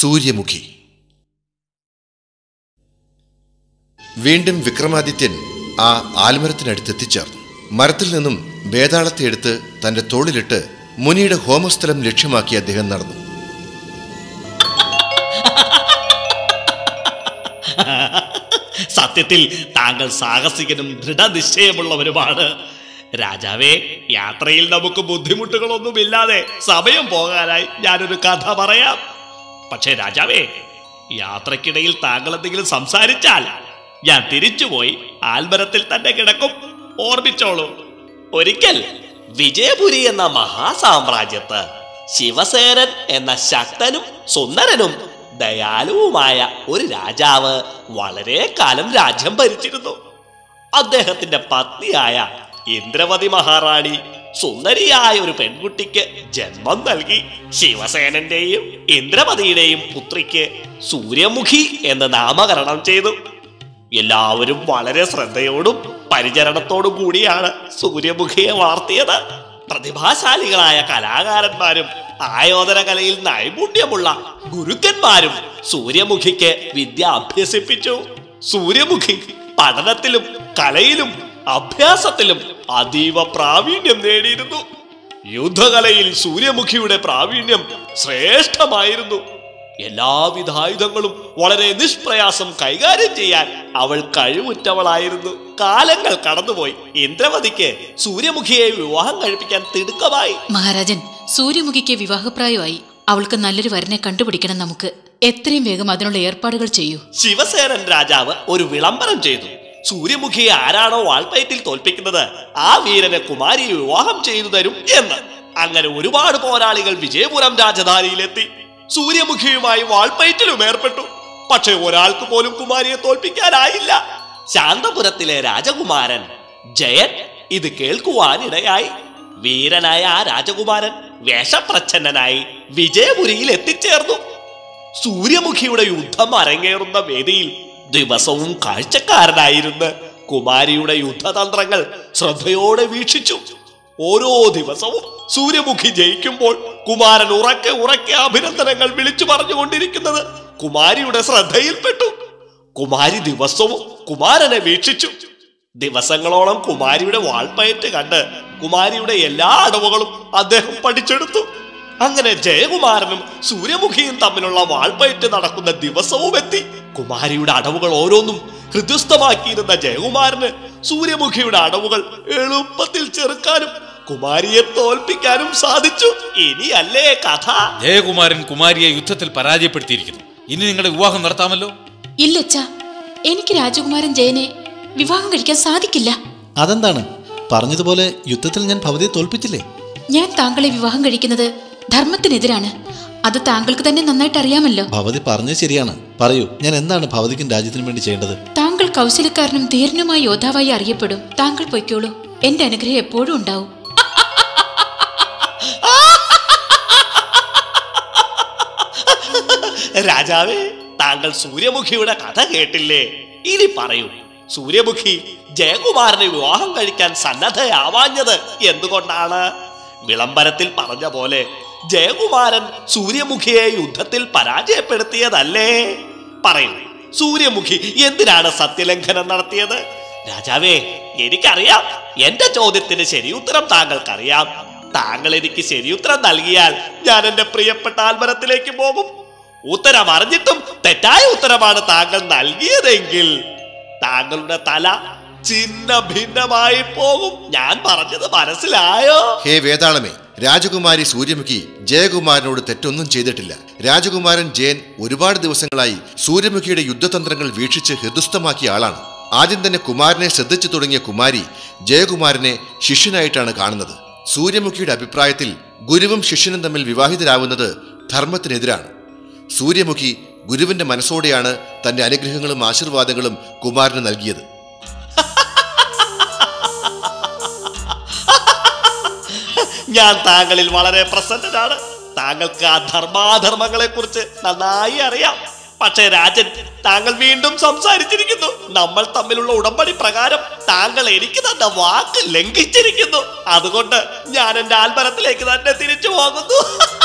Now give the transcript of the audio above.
സൂര്യമുഖി. വീണ്ടും വിക്രമാദിത്യൻ ആ ആൽമരത്തിനടുത്തെത്തിച്ചേർന്നു. മരത്തിൽ നിന്നും വേതാളത്തെ എടുത്ത് തന്റെ തോളിലിട്ട് മുനിയുടെ ഹോമസ്ഥലം ലക്ഷ്യമാക്കി അദ്ദേഹം നടന്നു. സത്യത്തിൽ താങ്കൾ സാഹസികനും ദൃഢനിശ്ചയമുള്ളവരുമാണ്. രാജാവേ, യാത്രയിൽ നമുക്ക് ബുദ്ധിമുട്ടുകളൊന്നുമില്ലാതെ സമയം പോകാനായി ഞാനൊരു കഥ പറയാം. പക്ഷേ രാജാവേ, യാത്രക്കിടയിൽ താങ്കൾ എന്തെങ്കിലും സംസാരിച്ചാൽ ഞാൻ തിരിച്ചുപോയി ആൽമരത്തിൽ തന്നെ കിടക്കും. ഓർമ്മിച്ചോളൂ. ഒരിക്കൽ വിജയപുരി എന്ന മഹാസാമ്രാജ്യത്ത് ശിവസേനൻ എന്ന ശക്തനും സുന്ദരനും ദയാലുവുമായ ഒരു രാജാവ് വളരെ കാലം രാജ്യം ഭരിച്ചിരുന്നു. അദ്ദേഹത്തിന്റെ പത്നിയായ ഇന്ദ്രവതി മഹാറാണി സുന്ദരിയായ ഒരു പെൺകുട്ടിക്ക് ജന്മം നൽകി. ശിവസേനന്റെയും ഇന്ദ്രവതിയുടെയും പുത്രിക്ക് സൂര്യമുഖി എന്ന് നാമകരണം ചെയ്തു. എല്ലാവരും വളരെ ശ്രദ്ധയോടും പരിചരണത്തോടും കൂടിയാണ് സൂര്യമുഖിയെ വളർത്തിയത്. പ്രതിഭാശാലികളായ കലാകാരന്മാരും ആയോധന കലയിൽ നൈപുണ്യമുള്ള ഗുരുക്കന്മാരും സൂര്യമുഖിക്ക് വിദ്യ അഭ്യസിപ്പിച്ചു. സൂര്യമുഖി പഠനത്തിലും കലയിലും അഭ്യാസത്തിലും അതീവ പ്രാവീണ്യം നേടിയിരുന്നു. യുദ്ധകലയിൽ സൂര്യമുഖിയുടെ പ്രാവീണ്യം ശ്രേഷ്ഠമായിരുന്നു. എല്ലാവിധ ആയുധങ്ങളും വളരെ നിഷ്പ്രയാസം കൈകാര്യം ചെയ്യാൻ അവൾ കഴിവുറ്റവളായിരുന്നു. കാലങ്ങൾ കടന്നുപോയി. ഇന്ദ്രവതിക്ക് സൂര്യമുഖിയെ വിവാഹം കഴിപ്പിക്കാൻ തിടുക്കമായി. മഹാരാജൻ, സൂര്യമുഖിക്ക് വിവാഹപ്രായമായി. അവൾക്ക് നല്ലൊരു വരനെ കണ്ടുപിടിക്കണം. നമുക്ക് എത്രയും വേഗം അതിനുള്ള ഏർപ്പാടുകൾ ചെയ്യൂ. ശിവസേനൻ രാജാവ് ഒരു വിളംബരം ചെയ്തു. സൂര്യമുഖിയെ ആരാണോ വാൾപ്പയറ്റിൽ തോൽപ്പിക്കുന്നത് ആ വീരനെ കുമാരിയെ വിവാഹം ചെയ്തു തരും എന്ന്. അങ്ങനെ ഒരുപാട് പോരാളികൾ വിജയപുരം രാജധാനിയിലെത്തി. സൂര്യമുഖിയുമായി വാൾപ്പയറ്റിലും ഏർപ്പെട്ടു. പക്ഷെ ഒരാൾക്ക് പോലും കുമാരിയെ തോൽപ്പിക്കാനായില്ല. ശാന്തപുരത്തിലെ രാജകുമാരൻ ജയൻ ഇത് കേൾക്കുവാനിടയായി. വീരനായ ആ രാജകുമാരൻ വേഷപ്രച്ഛന്നനായി വിജയപുരിയിൽ എത്തിച്ചേർന്നു. സൂര്യമുഖിയുടെ യുദ്ധം അരങ്ങേറുന്ന വേദിയിൽ ദിവസവും കാഴ്ചക്കാരനായിരുന്ന് കുമാരിയുടെ യുദ്ധതന്ത്രങ്ങൾ ശ്രദ്ധയോടെ വീക്ഷിച്ചു. ഓരോ ദിവസവും സൂര്യമുഖി ജയിക്കുമ്പോൾ കുമാരൻ ഉറക്കെ ഉറക്കെ അഭിനന്ദനങ്ങൾ വിളിച്ചു പറഞ്ഞുകൊണ്ടിരിക്കുന്നത് കുമാരിയുടെ ശ്രദ്ധയിൽപ്പെട്ടു. കുമാരി ദിവസവും കുമാരനെ വീക്ഷിച്ചു. ദിവസങ്ങളോളം കുമാരിയുടെ വാൾപ്പയറ്റ് കണ്ട് കുമാരിയുടെ എല്ലാ അടവുകളും അദ്ദേഹം പഠിച്ചെടുത്തു. അങ്ങനെ ജയകുമാരനും സൂര്യമുഖിയും തമ്മിലുള്ള വാൾപ്പയറ്റ് നടക്കുന്ന ദിവസവും എത്തി. കുമാരിയുടെ അടവുകൾ ഓരോന്നും ഹൃദയസ്ഥമാക്കിയിരുന്ന ജയകുമാരന് സൂര്യമുഖിയുടെ അടവുകൾ എളുപ്പത്തിൽ ചെറുക്കാനും കുമാരിയെ തോൽപ്പിക്കാനും സാധിച്ചു. ഇനിയല്ലേ കഥ? ജയകുമാരൻ കുമാരിയെ യുദ്ധത്തിൽ പരാജയപ്പെടുത്തിയിരിക്കുന്നു. ഇനി നിങ്ങളുടെ വിവാഹം നടത്താമല്ലോ. ഇല്ലച്ചാ, എനിക്ക് രാജകുമാരൻ ജയനെ വിവാഹം കഴിക്കാൻ സാധിക്കില്ല. അതെന്താണ്? പറഞ്ഞതുപോലെ യുദ്ധത്തിൽ ഞാൻ ഭവതിയെ തോൽപ്പിച്ചില്ലേ? ഞാൻ താങ്കളെ വിവാഹം കഴിക്കുന്നത് ധർമ്മത്തിനെതിരാണ്. അത് താങ്കൾക്ക് തന്നെ നന്നായിട്ട് അറിയാമല്ലോ. ഭവതി പറഞ്ഞത് ശരിയാണ്. പറയൂ, ഞാൻ എന്താണ് ഭവതിക്കും രാജ്യത്തിനും വേണ്ടി ചെയ്യേണ്ടത്? താങ്കൾ കൗശലക്കാരനും ധീരനുമായ യോദ്ധാവായി അറിയപ്പെടും. താങ്കൾ പൊയ്ക്കോളൂ. എന്റെ അനുഗ്രഹം എപ്പോഴും ഉണ്ടാവും. രാജാവേ, താങ്കൾ സൂര്യമുഖിയുടെ കഥ കേട്ടില്ലേ? ഇനി പറയൂ, സൂര്യമുഖി ജയകുമാരനെ വിവാഹം കഴിക്കാൻ സന്നദ്ധയാവാഞ്ഞത് എന്തുകൊണ്ടാണ്? വിളംബരത്തിൽ പറഞ്ഞ പോലെ ജയകുമാരൻ സൂര്യമുഖിയെ യുദ്ധത്തിൽ പരാജയപ്പെടുത്തിയതല്ലേ? പറയൂ, സൂര്യമുഖി എന്തിനാണ് സത്യലംഘനം നടത്തിയത്? രാജാവേ, എനിക്കറിയാം. എന്റെ ചോദ്യത്തിന് ശരിയുത്തരം താങ്കൾക്കറിയാം. താങ്കൾ എനിക്ക് ശരിയുത്തരം നൽകിയാൽ ഞാൻ എന്റെ പ്രിയപ്പെട്ട ആൽമരത്തിലേക്ക് പോകും. ഉത്തരം അറിഞ്ഞിട്ടും തെറ്റായ ഉത്തരമാണ് താങ്കൾ നൽകിയതെങ്കിൽ താങ്കളുടെ തല ചിന്ന ഭിന്നമായി പോകും. ഞാൻ പറഞ്ഞത് മനസ്സിലായോ? ഹേ വേതാളമേ, രാജകുമാരി സൂര്യമുഖി ജയകുമാരനോട് തെറ്റൊന്നും ചെയ്തിട്ടില്ല. രാജകുമാരൻ ജയൻ ഒരുപാട് ദിവസങ്ങളായി സൂര്യമുഖിയുടെ യുദ്ധതന്ത്രങ്ങൾ വീക്ഷിച്ച് ഹൃദയസ്ഥമാക്കിയ ആളാണ്. ആദ്യം തന്നെ കുമാരനെ ശ്രദ്ധിച്ചു തുടങ്ങിയ കുമാരി ജയകുമാരനെ ശിഷ്യനായിട്ടാണ് കാണുന്നത്. സൂര്യമുഖിയുടെ അഭിപ്രായത്തിൽ ഗുരുവും ശിഷ്യനും തമ്മിൽ വിവാഹിതരാവുന്നത് ധർമ്മത്തിനെതിരാണ്. സൂര്യമുഖി ഗുരുവിന്റെ മനസ്സോടെയാണ് തന്റെ അനുഗ്രഹങ്ങളും ആശീർവാദങ്ങളും കുമാരന് നൽകിയത്. ഞാൻ താങ്കളിൽ വളരെ പ്രസന്നനാണ്. താങ്കൾക്ക് ആ ധർമാധർമ്മങ്ങളെ കുറിച്ച് നന്നായി അറിയാം. പക്ഷേ രാജൻ, താങ്കൾ വീണ്ടും സംസാരിച്ചിരിക്കുന്നു. നമ്മൾ തമ്മിലുള്ള ഉടമ്പടി പ്രകാരം താങ്കൾ എനിക്ക് തന്ന വാക്ക് ലംഘിച്ചിരിക്കുന്നു. അതുകൊണ്ട് ഞാൻ എന്റെ ആൽമരത്തിലേക്ക് തന്നെ തിരിച്ചു പോകുന്നു.